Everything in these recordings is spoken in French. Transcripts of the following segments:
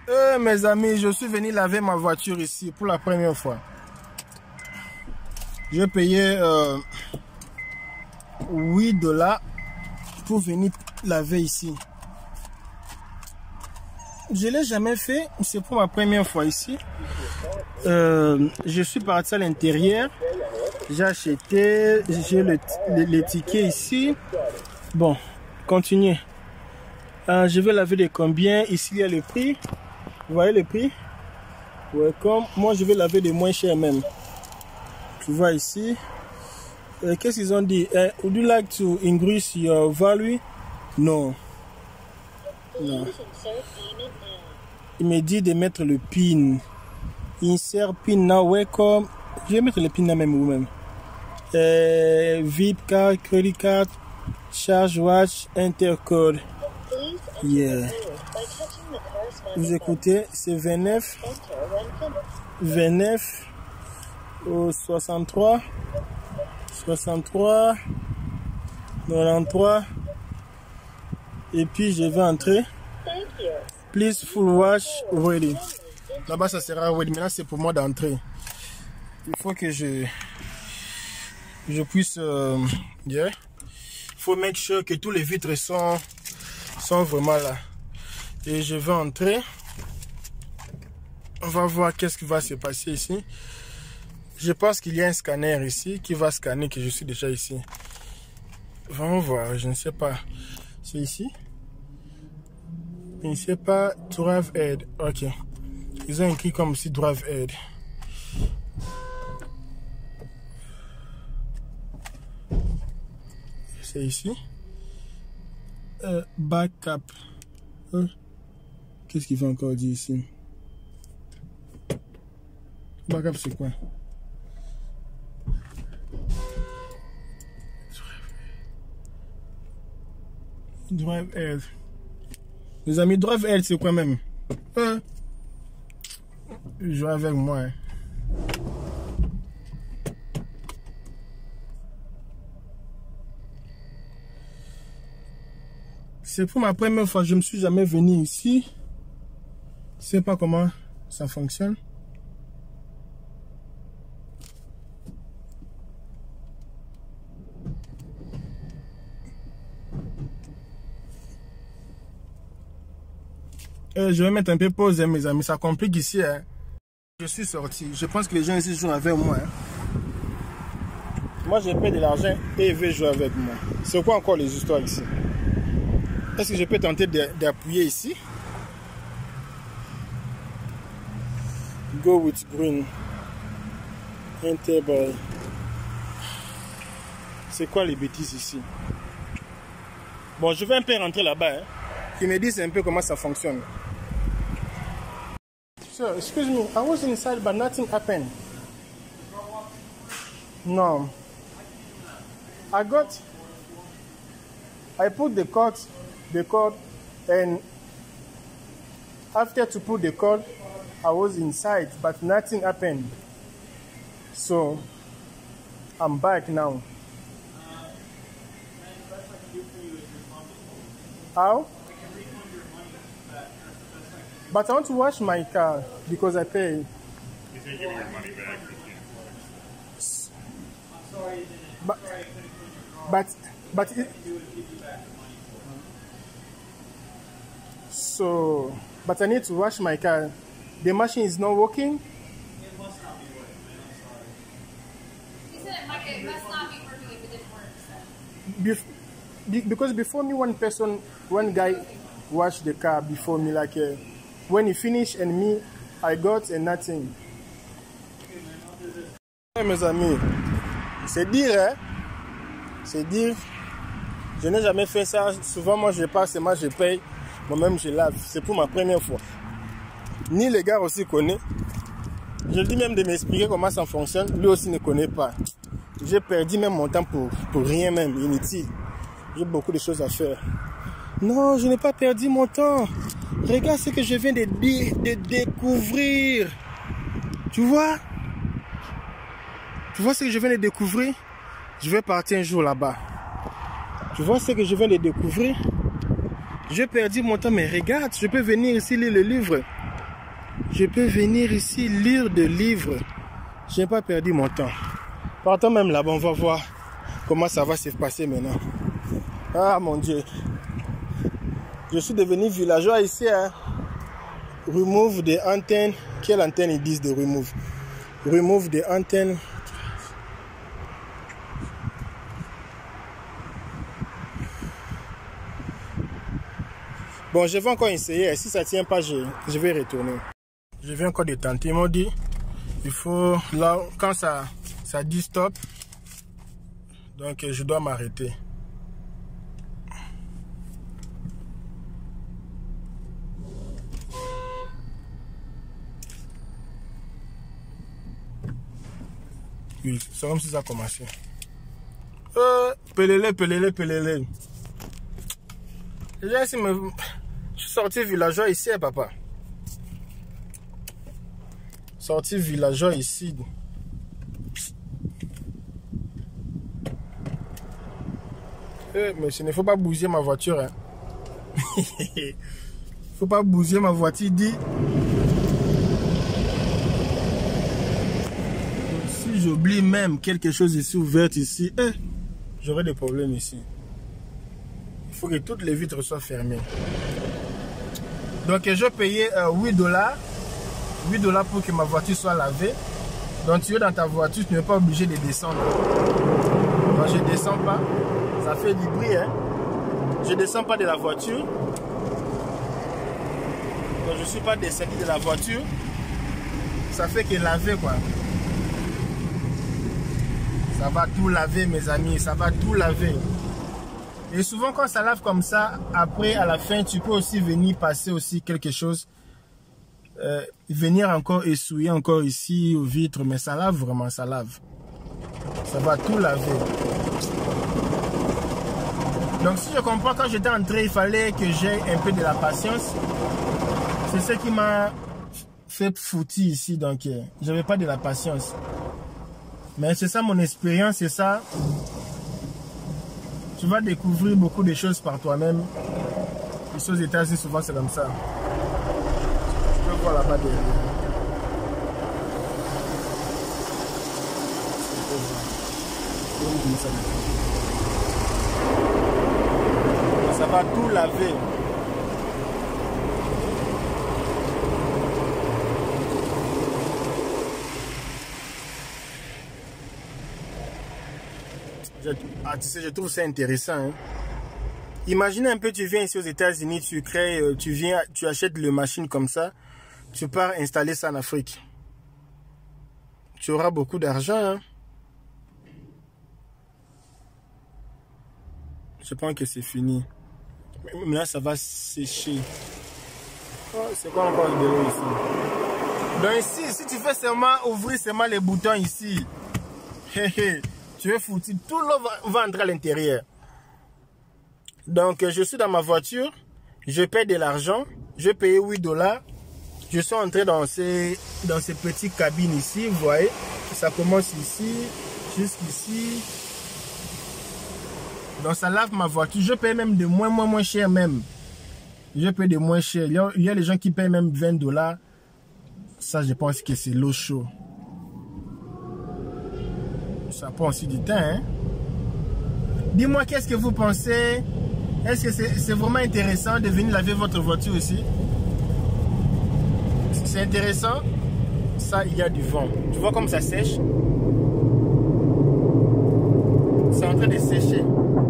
Mes amis, je suis venu laver ma voiture ici pour la première fois. J'ai payé 8 $ pour venir laver ici. Je ne l'ai jamais fait, c'est pour ma première fois ici. Je suis parti à l'intérieur. J'ai acheté, j'ai les tickets ici. Bon, continuez. Je vais laver de combien? Ici, il y a le prix. Vous voyez le prix? Welcome. Moi, je vais laver de moins cher même. Tu vois ici. Qu'est-ce qu'ils ont dit? Would you like to increase your value? Non. Non. Il me dit de mettre le PIN. Insert PIN now. Welcome. Je vais mettre le PIN là même ou même. VIP card, credit card, charge watch, enter code. Yeah. Vous écoutez, c'est 29 au 63 93 et puis je vais entrer. Please full watch ready. Là-bas ça sera ready. Maintenant c'est pour moi d'entrer. Il faut que je puisse yeah. Il faut make sure que tous les vitres sont vraiment là. Et je vais entrer. On va voir qu'est-ce qui va se passer ici. Je pense qu'il y a un scanner ici qui va scanner que je suis déjà ici. Vamos voir, je ne sais pas. C'est ici. Je ne sais pas. Drive aid. Ok. Ils ont écrit comme ici drive aid. C'est ici. Backup. Qu'est-ce qu'il veut encore dire ici? Backup c'est quoi? Drive aid. Les amis, drive aid c'est quoi même? Joue avec moi. Hein. C'est pour ma première fois, je ne suis jamais venu ici. Je ne sais pas comment ça fonctionne. Je vais mettre un peu pause, hein, mes amis. Ça complique ici. Hein. Je suis sorti. Je pense que les gens ici jouent avec moi. Hein. Moi, j'ai payé de l'argent et ils veulent jouer avec moi. C'est quoi encore les histoires ici? Est-ce que je peux tenter d'appuyer ici? Go with green. Enter by. C'est quoi les bêtises ici? Bon, je vais un peu rentrer là-bas. Hein. Ils me disent un peu comment ça fonctionne. Sir, excuse me, I was inside but nothing happened. No. I put the code, and after to put the code, I was inside, but nothing happened. So, I'm back now. How? But I want to wash my car because I pay. You can give your money back. But so, but I need to wash my car. The machine is not working. It must not be working. I'm sorry. He said it must not be working if it didn't work. So. Because before me, one guy washed the car before me. Like when he finished, and me, I got nothing. Hey, mes amis, c'est dire, hein? C'est dire. Je n'ai jamais fait ça. Souvent, moi, je passe et moi, je paye. Moi-même, je lave. C'est pour ma première fois. Ni les gars aussi connaissent. Je dis même de m'expliquer comment ça fonctionne. Lui aussi ne connaît pas. J'ai perdu même mon temps pour rien même, inutile. J'ai beaucoup de choses à faire. Non, je n'ai pas perdu mon temps. Regarde ce que je viens de découvrir. Tu vois? Tu vois ce que je viens de découvrir? Je vais partir un jour là-bas. Tu vois ce que je viens de découvrir? J'ai perdu mon temps, mais regarde, je peux venir ici lire le livre. Je peux venir ici lire des livres. Je n'ai pas perdu mon temps. Partons même là-bas, on va voir comment ça va se passer maintenant. Ah mon Dieu. Je suis devenu villageois ici. Hein. Remove the antenne. Quelle antenne ils disent de remove? Remove the antenne. Bon, je vais encore essayer. Si ça ne tient pas, je vais retourner. Je viens encore de tenter. Ils m'ont dit, il faut, là, quand ça dit stop, donc je dois m'arrêter. Oui, c'est comme si ça a commencé. Pelele. Je suis sorti villageois ici, papa. Sorti villageois ici. Mais il ne faut pas bouger ma voiture. Hein. Faut pas bouger ma voiture, dit. Si j'oublie même quelque chose ici ouvert ici, j'aurai des problèmes ici. Il faut que toutes les vitres soient fermées. Donc je payais $8. $8 pour que ma voiture soit lavée. Donc tu es dans ta voiture, tu n'es pas obligé de descendre. Donc je ne descends pas. Ça fait du bruit. Hein? Je ne descends pas de la voiture. Donc je ne suis pas descendu de la voiture. Ça fait que laver quoi. Ça va tout laver mes amis. Ça va tout laver. Et souvent quand ça lave comme ça, après à la fin, tu peux aussi venir passer aussi quelque chose. Venir encore essuyer encore ici aux vitres, mais ça lave vraiment, ça lave. Ça va tout laver. Donc si je comprends, quand j'étais entré, il fallait que j'aie un peu de la patience. C'est ce qui m'a fait foutre ici, donc j'avais pas de la patience. Mais c'est ça mon expérience, c'est ça. Tu vas découvrir beaucoup de choses par toi-même. Ici aux États-Unis, souvent c'est comme ça. Tu peux voir là-bas derrière. Ça va tout laver. Tu sais, je trouve ça intéressant. Hein? Imaginez un peu, tu viens ici aux États-Unis, tu crées, tu achètes le machine comme ça, tu pars installer ça en Afrique. Tu auras beaucoup d'argent. Hein? Je pense que c'est fini. Mais là, ça va sécher. Oh, c'est quoi encore de l'eau ici? Donc ici, si tu fais seulement ouvrir seulement les boutons ici, tu veux foutre, tout l'eau va entrer à l'intérieur. Donc je suis dans ma voiture, je paie de l'argent, je paye $8. Je suis entré dans ces petites cabines ici, vous voyez. Ça commence ici, jusqu'ici. Donc ça lave ma voiture. Je paye même de moins cher même. Je paye de moins cher. Il y a les gens qui payent même $20. Ça, je pense que c'est l'eau chaude. Ça prend aussi du temps. Hein? Dis-moi, qu'est-ce que vous pensez? Est-ce que c'est vraiment intéressant de venir laver votre voiture ici? C'est intéressant. Ça, il y a du vent. Tu vois comme ça sèche? C'est en train de sécher.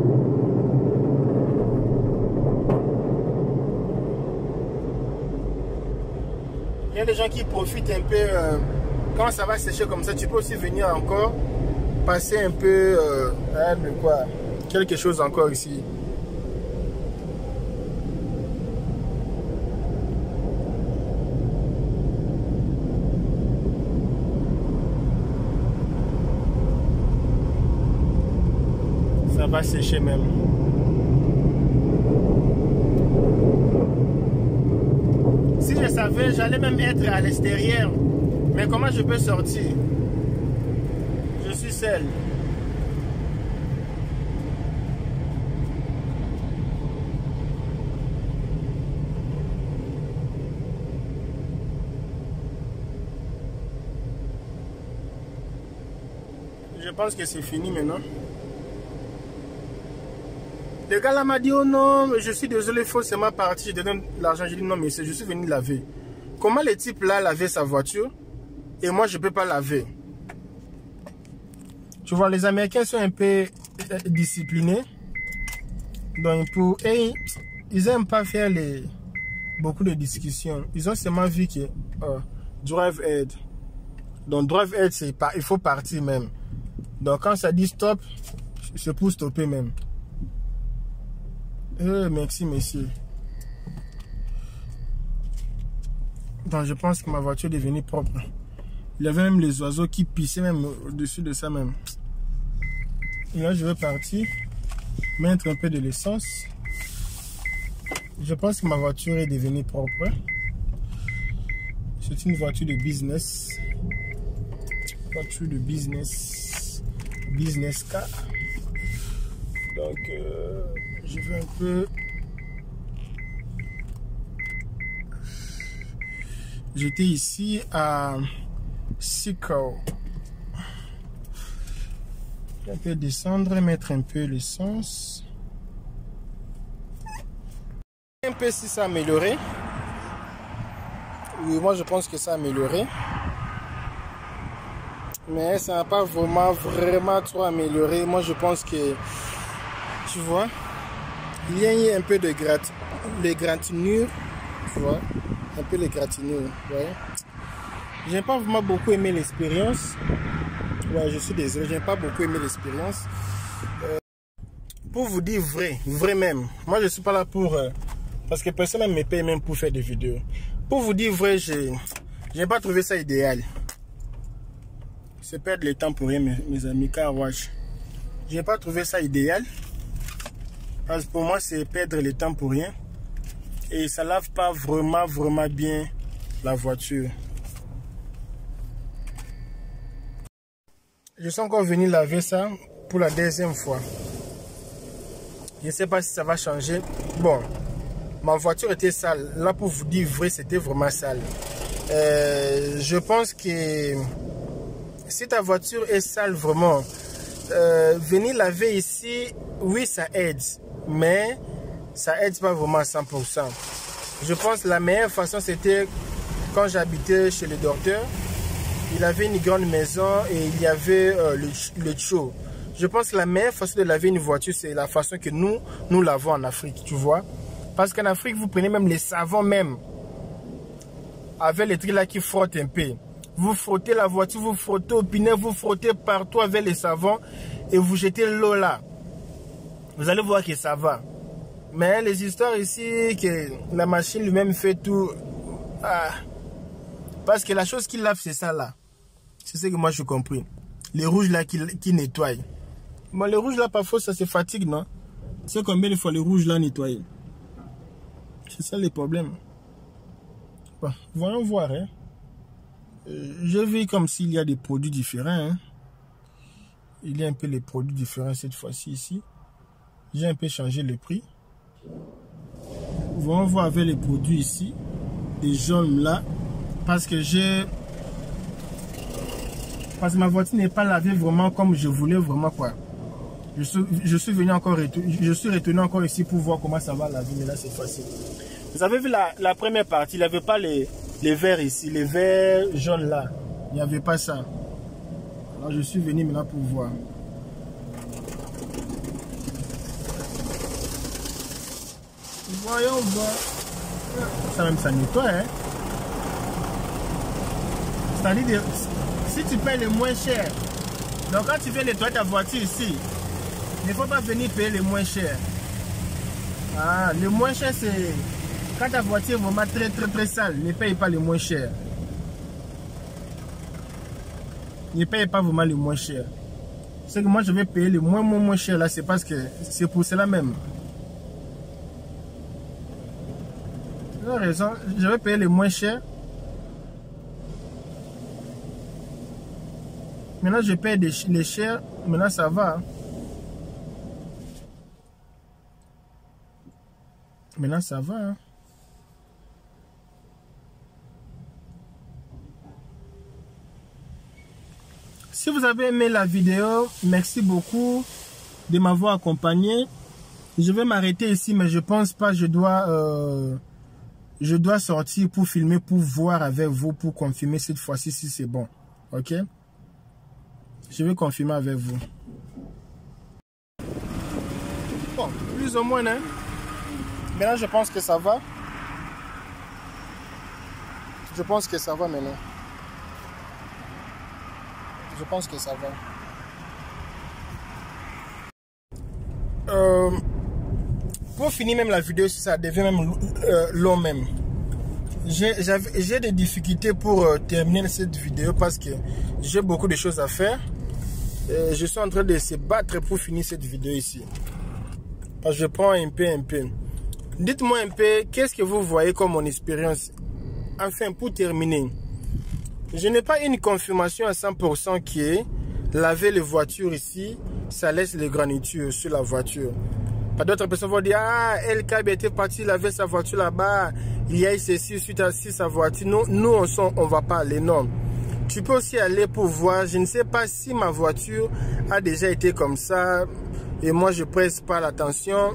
Il y a des gens qui profitent un peu. Quand ça va sécher comme ça, tu peux aussi venir encore passer un peu quelque chose encore ici. Ça va sécher même. Si je savais, j'allais même être à l'extérieur. Mais comment je peux sortir? Je suis seul. je pense que c'est fini maintenant. Le gars là m'a dit, oh non, je suis désolé, il faut seulement partir, je te donne l'argent. J'ai dit, non, mais je suis venu laver. Comment les types là lavaient sa voiture et moi je ne peux pas laver? Tu vois, les Américains sont un peu disciplinés. Donc, ils n'aiment pas faire beaucoup de discussions. Ils ont seulement vu que drive aid. Donc, drive aid, il faut partir même. Donc, quand ça dit stop, c'est pour stopper même. Merci, monsieur. Donc, je pense que ma voiture est devenue propre. Il y avait même les oiseaux qui pissaient même au-dessus de ça même. Et là, je vais partir, mettre un peu de l'essence. Je pense que ma voiture est devenue propre. C'est une voiture de business. Voiture de business. Business car. Donc, je vais un peu... J'étais ici à Seco. Je vais descendre et mettre un peu l'essence. Un peu si ça a amélioré. Oui, moi je pense que ça a amélioré. Mais ça n'a pas vraiment trop amélioré. Moi je pense que, tu vois, il y a eu un peu de gratinure. Tu vois, un peu les gratinures. Ouais. J'ai pas vraiment beaucoup aimé l'expérience. Ouais, je suis désolé, j'ai pas beaucoup aimé l'expérience. Pour vous dire vrai même, moi je suis pas là pour... parce que personne ne me paye même pour faire des vidéos. Pour vous dire vrai, je n'ai pas trouvé ça idéal. C'est perdre le temps pour rien, mes amis, car watch. Je n'ai pas trouvé ça idéal. Parce que pour moi, c'est perdre le temps pour rien. Et ça lave pas vraiment bien la voiture. Je suis encore venu laver ça pour la deuxième fois. Je ne sais pas si ça va changer. Bon, ma voiture était sale. Là, pour vous dire vrai, c'était vraiment sale. Je pense que si ta voiture est sale vraiment, venir laver ici, oui, ça aide. Mais ça aide pas vraiment à 100%. Je pense que la meilleure façon, c'était quand j'habitais chez le docteur. Il avait une grande maison et il y avait le chaud. Je pense que la meilleure façon de laver une voiture, c'est la façon que nous lavons en Afrique, tu vois. Parce qu'en Afrique, vous prenez même les savons même. Avec les trucs là qui frottent un peu. Vous frottez la voiture, vous frottez au pneu, vous frottez partout avec les savons et vous jetez l'eau là. Vous allez voir que ça va. Mais les histoires ici, que la machine lui-même fait tout. Parce que la chose qui lave, c'est ça là. C'est ce que moi je compris. Les rouges là qui nettoient. Bon, les rouges là, parfois ça se fatigue, non? C'est combien de fois les rouges là nettoyer? C'est ça les problèmes. Bon, voyons voir. Hein. Je vis comme s'il y a des produits différents. Hein. Il y a un peu les produits différents cette fois-ci ici. J'ai un peu changé le prix. Voyons voir avec les produits ici. Des jaunes là. Parce que ma voiture n'est pas lavée vraiment comme je voulais vraiment quoi. Je suis venu encore je suis retourné encore ici pour voir comment ça va laver, mais là c'est facile. Vous avez vu la première partie, il n'y avait pas les verres ici, les verres jaunes là. Il n'y avait pas ça. Alors je suis venu maintenant pour voir. Voyons voir. Ça même ça nettoie hein. C'est-à-dire si tu payes le moins cher, donc quand tu viens nettoyer ta voiture ici, il ne faut pas venir payer le moins cher. Ah, le moins cher c'est quand ta voiture est vraiment très sale, ne paye pas le moins cher. Ne paye pas vraiment le moins cher. C'est que moi je vais payer le moins cher là, c'est parce que c'est pour cela même. Tu as raison, je vais payer le moins cher. Maintenant, je paye les chers. Maintenant, ça va. Maintenant, ça va. Si vous avez aimé la vidéo, merci beaucoup de m'avoir accompagné. Je vais m'arrêter ici, mais je pense pas. Je dois sortir pour filmer, pour voir avec vous, pour confirmer cette fois-ci si c'est bon. Ok? Je vais confirmer avec vous. Bon, plus ou moins, hein? Maintenant, je pense que ça va. Je pense que ça va maintenant. Je pense que ça va. Pour finir même la vidéo, ça devient même long même. J'ai des difficultés pour terminer cette vidéo parce que j'ai beaucoup de choses à faire. Je suis en train de se battre pour finir cette vidéo ici. Parce que je prends un peu. Dites-moi un peu, qu'est-ce que vous voyez comme mon expérience? Enfin, pour terminer, je n'ai pas une confirmation à 100% que laver les voitures ici, ça laisse les granitures sur la voiture. Pas d'autres personnes vont dire, ah, El Kab était parti laver sa voiture là-bas, il y a eu ceci suite à sa voiture. Nous on va pas aller, non. Tu peux aussi aller pour voir, je ne sais pas si ma voiture a déjà été comme ça, et moi je presse pas l'attention,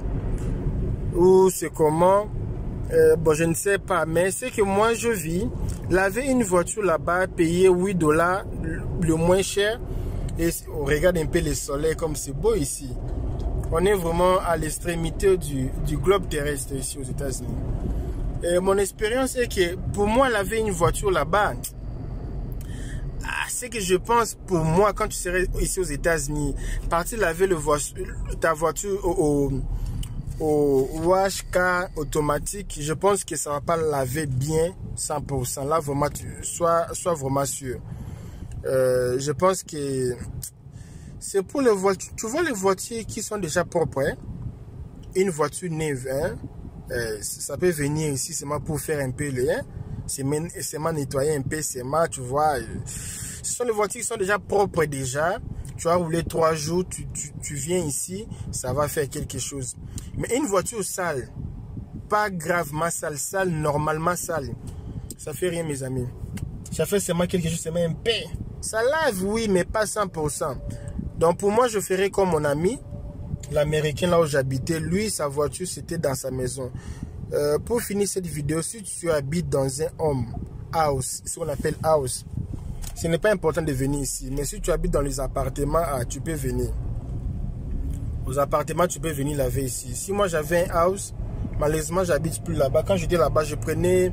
ou c'est comment. Bon, je ne sais pas, mais c'est que moi je vis, laver une voiture là-bas, payer $8 le moins cher, et on regarde un peu le soleil comme c'est beau ici. On est vraiment à l'extrémité du globe terrestre ici aux États-Unis. Mon expérience est que pour moi, laver une voiture là-bas, c'est que je pense pour moi, quand tu serais ici aux États-Unis, partir laver ta voiture au wash car automatique, je pense que ça ne va pas laver bien 100%. Là, vraiment, sois vraiment sûr. Je pense que c'est pour les voitures. Tu vois les voitures qui sont déjà propres, hein? Une voiture neuve, hein? Ça peut venir ici seulement pour faire un peu le, hein? Seulement nettoyer un peu, seulement, tu vois. Ce sont les voitures qui sont déjà propres déjà. Tu vas rouler 3 jours, tu viens ici, ça va faire quelque chose. Mais une voiture sale, pas gravement sale, normalement sale, ça fait rien, mes amis. Ça fait seulement quelque chose, seulement un peu. Ça lave, oui, mais pas 100%. Donc pour moi, je ferai comme mon ami, l'Américain là où j'habitais. Lui, sa voiture, c'était dans sa maison. Pour finir cette vidéo, si tu habites dans un home house, ce qu'on appelle house, ce n'est pas important de venir ici. Mais si tu habites dans les appartements, tu peux venir. Aux appartements, tu peux venir laver ici. Si moi j'avais un house, malheureusement, j'habite plus là-bas. Quand j'étais là-bas, je prenais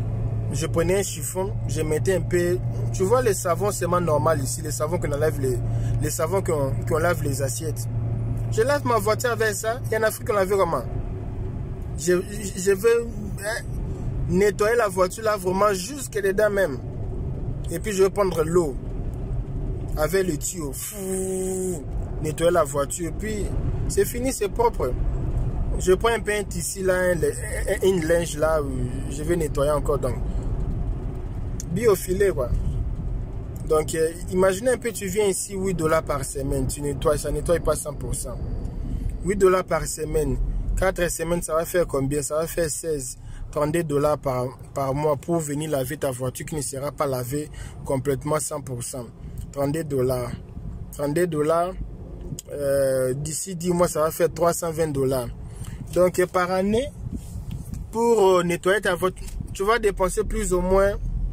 un chiffon, je mettais un peu. Tu vois les savons seulement normal ici, les savons qu'on lave les savons qu'on lave les assiettes. Je lave ma voiture avec ça. Et en Afrique, on lave comment? Je veux nettoyer la voiture là vraiment jusque dedans même. Et puis je vais prendre l'eau avec le tuyau. Nettoyer la voiture. Puis c'est fini, c'est propre. Je prends un peu un tissu là, une linge là, où je vais nettoyer encore. Donc, biofilet quoi. Donc, imaginez un peu, tu viens ici, $8 par semaine. Tu nettoies, ça nettoie pas 100%. $8 par semaine. 4 semaines, ça va faire combien? Ça va faire 32 $ par mois pour venir laver ta voiture qui ne sera pas lavée complètement 100%. 32 $. 32 $. D'ici 10 mois, ça va faire 320 $. Donc, par année, pour nettoyer ta voiture, tu vas dépenser plus ou moins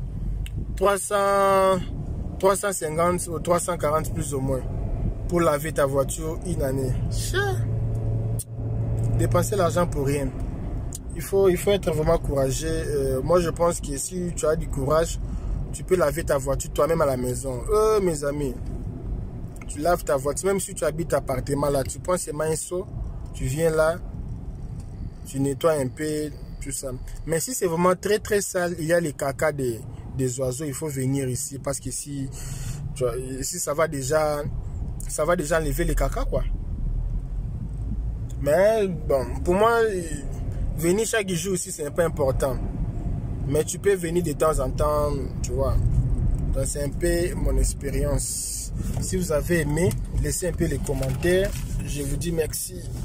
350 ou 340 plus ou moins pour laver ta voiture une année. Dépenser l'argent pour rien. Il faut être vraiment courageux. Moi, je pense que si tu as du courage, tu peux laver ta voiture toi-même à la maison. Mes amis, tu laves ta voiture. Même si tu habites appartement là, tu prends seulement un seau, tu viens là, tu nettoies un peu, tout ça. Mais si c'est vraiment très très sale, il y a les caca des oiseaux, il faut venir ici. Parce que si ça va déjà enlever les caca, quoi. Mais bon, pour moi, venir chaque jour ici, c'est pas important. Mais tu peux venir de temps en temps, tu vois. Donc c'est un peu mon expérience. Si vous avez aimé, laissez un peu les commentaires. Je vous dis merci.